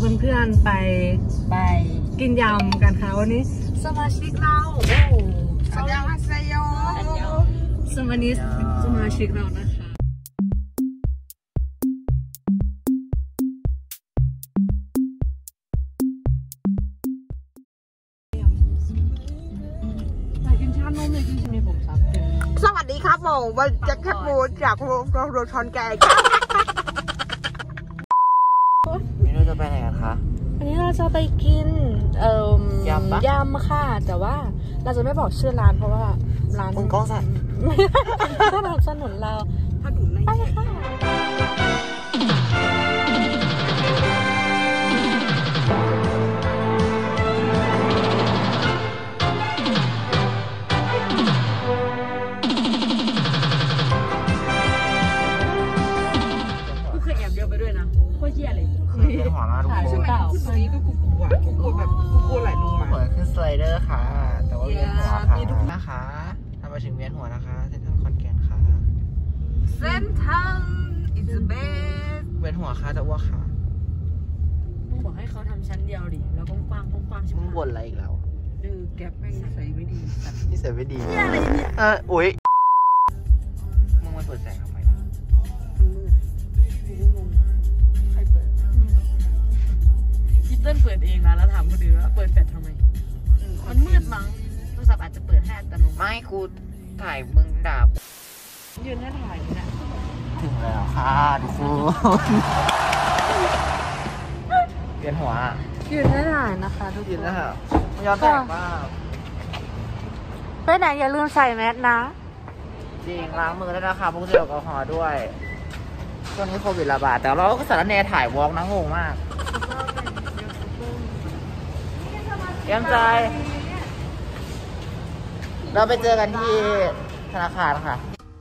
เพื่อนๆไปกินยำกันค่ะวันนี้สมาชิกเราอันยองเซโยสมาชิกเรานะคะอยากกินชานมเลยที่มีผมซับสวัสดีครับผมวันแจ็คแคปบูจากโรชอนแกงไม่รู้จะไปไหนกันคะอันนี้เราจะไปกินยำค่ะแต่ว่าเราจะไม่บอกชื่อร้านเพราะว่าร้านมึงกล้องสั่นก็ทำสนุนเราถนนไหนไปค่ะกูเคยแอบเดียวไปด้วยนะโคตรเหี้ยเลยเป็นหัวมาทุกคนขึ้นตรงนี้ก็กูกลัวแบบกูกลัวไหลลงมาหัวขึ้นสไลเดอร์ค่ะแต่ว่าเวียนหัวค่ะนะคะทำมาถึงเวียนหัวนะคะเซ็นทรัลคอนแกนค่ะเส้นทาง it's the best เวียนหัวค่ะแต่ว่าค่ะมึงบอกให้เขาทำชั้นเดียวดิแล้วก้องฟังใช่ไหมมึงบ่นอะไรอีกแล้วแก๊ปไม่ใส่ไม่ดีนี่ใส่ไม่ดีอะไรเนี่ยอุ๊ยมึงมาเปิดแสงทำไมมันมืดงงใครเปิดพี่เติ้ลเปิดเองนะแล้วถามคนอื่นว่าเปิดแฟลชทำไมมันมืดมั้งโทรศัพท์อาจจะเปิดให้อัตโนมัติไม่กูถ่ายมึงด่ายืนให้ถ่ายนี่แหละถึงแล้วค่ะทุกคนเวียนหัวยืนให้ถ่ายนะคะทุกคนยืนแล้วค่ะย้อนแสงมากไปไหนอย่าลืมใส่แมสนะจริงล้างมือแล้วนะคะพวกเจลแอลกอฮอล์ด้วยช่วงนี้โควิดระบาดแต่เราก็สารแนถ่ายวอล์กนะงงมากเตรียมใจเราไปเจอกันที่ธนาคารค่ะ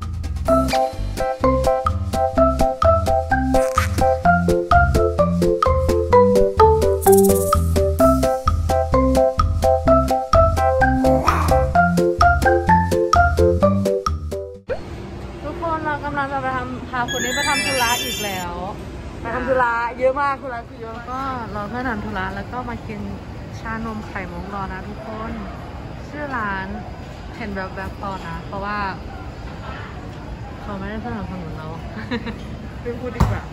ทุกคนเรากำลังจะไปพาคนนี้ไปทำธุระอีกแล้วไปทำธุระเยอะมากธุระคือเยอะก็เราเพื่อทำธุระแล้วก็มากินชานมไข่มุกรอนะทุกคนชื่อร้านเห็นแบบพอนะเพราะว่าเขาไม่ได้สนับสนุนเราไม่พูดดีกว่า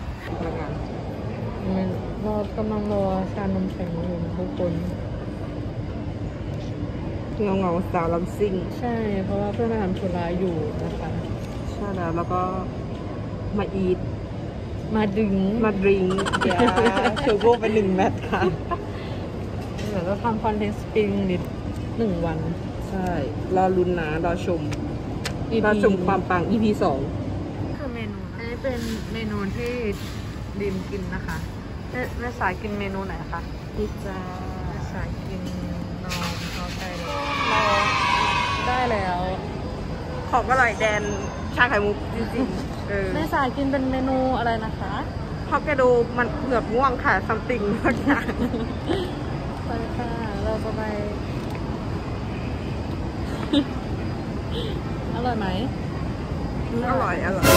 เรากำลังรอชานมไข่มุกอยู่นะทุกคนเงาสาวลำซิ่งใช่เพราะว่าเพื่อนมาทำธุระอยู่นะคะใช่แล้วก็มาอีทมาดริงเดี๋ยวเทอร์โบไป1 แมตช์ค่ะเดี๋ยวเราทำคอนเทนต์สปริงนิด1 วันใช่รอลุ้นนะรอชมความปัง EP 2 คือเมนูอันนี้เป็นเมนูที่ดิมกินนะคะแม่สายกินเมนูไหนคะพิซซ่าแม่สายกินนมเอาใจเราได้แล้วของอร่อยแดนชาไข่มุกจริงๆแม่สายกินเป็นเมนูอะไรนะคะฮอกไกโดมันเผือกม่วงค่ะซัมติงทุกอย่างไปค่ะเราจะไปอร่อยไหมอร่อย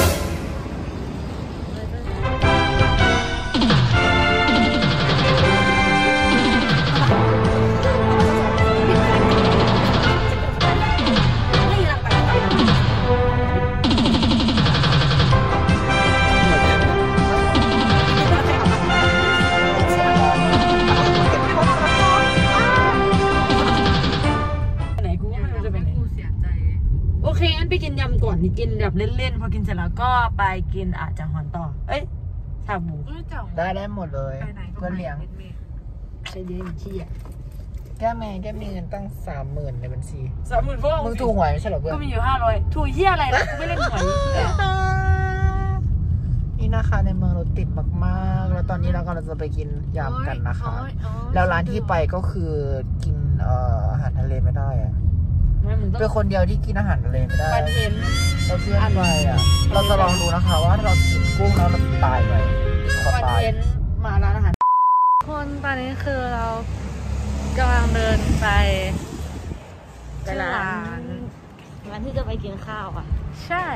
ไปกินยำก่อนกินแบบเล่นๆพอกินเสร็จแล้วก็ไปกินอาจจะหอนต่อชาบูได้หมดเลยเพื่อนเลี้ยงใช่ดีที่อ่ะแก้มีเงินตั้ง30,000ในบัญชี 30,000พวกมึงถูกหวยไม่ใช่หรอเพื่อนก็มีอยู่500ถูกเหี้ยอะไรนะกูไม่เล่นหวยนี่นะคะในเมืองรถติดมากๆแล้วตอนนี้เรากำลังจะไปกินยำกันนะคะแล้วร้านที่ไปก็คือกินอาหารทะเลไม่ได้อะเป็นคนเดียวที่กินอาหารทะเลไม่ได้เราเพื่อนไปอ่ะเราจะลองดูนะคะว่าถ้าเรากินกุ้งแล้วเราตายไหมวันเย็นมาร้านอาหารคนตอนนี้คือเรากำลังเดินไปร้านที่จะไปกินข้าวอ่ะใช่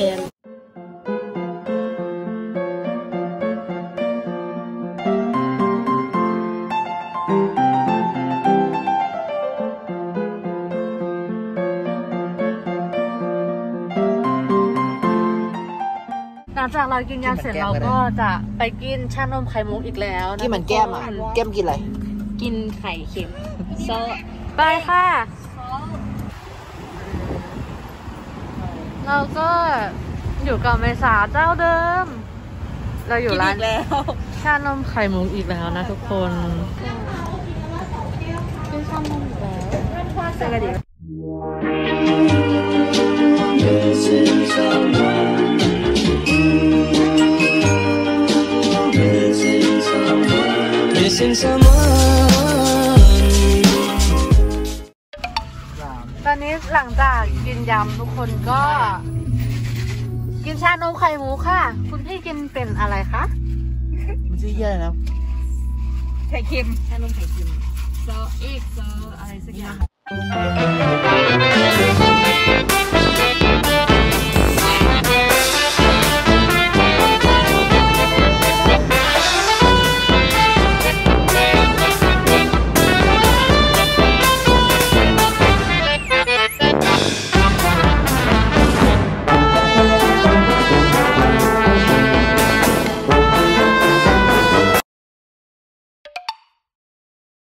นหลังจากเรากินยำเสร็จเราก็จะไปกินชานมไข่มุกอีกแล้วนะกินเหมือนแก้มอ่ะแก้มกินอะไรกินไข่เค็มโซไปค่ะ เราก็อยู่กับเมษาเจ้าเดิม เราอยู่ร้านแล้วชานมไข่มุกอีกแล้วนะทุกคนกินชานมอีกแล้วเจอกันดิตอนนี้หลังจากกินยำทุกคนก็ กินชานมไข่มุกค่ะ คุณพี่กินเป็นอะไรคะมันชื่อเหี้ยอะไรนะไข่เค็มชานมไข่เค็มโซอีกโซอะไรสักอย่าง